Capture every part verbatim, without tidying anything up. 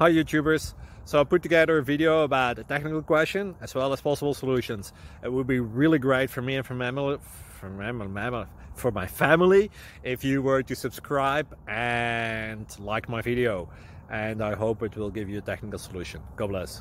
Hi YouTubers. So I put together a video about a technical question as well as possible solutions. It would be really great for me and for my, for my, for my family if you were to subscribe and like my video. And I hope it will give you a technical solution. God bless.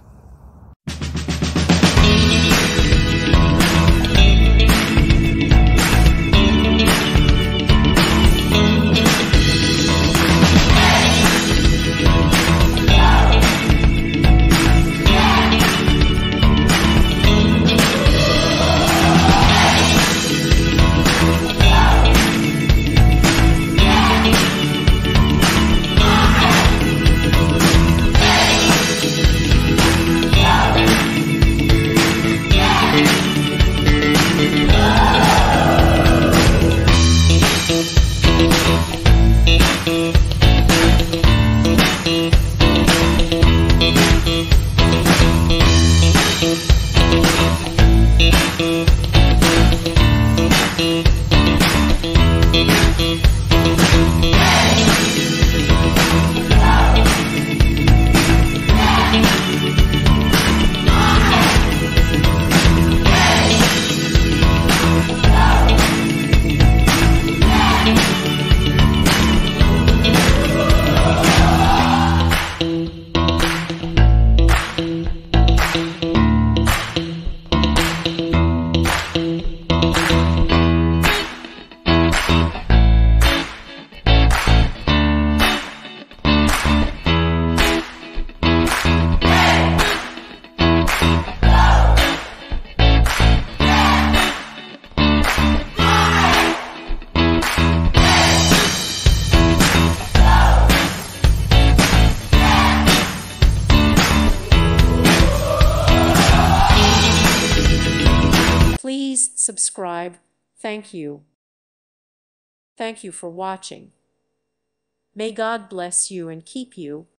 Please subscribe. Thank you. Thank you for watching. May God bless you and keep you.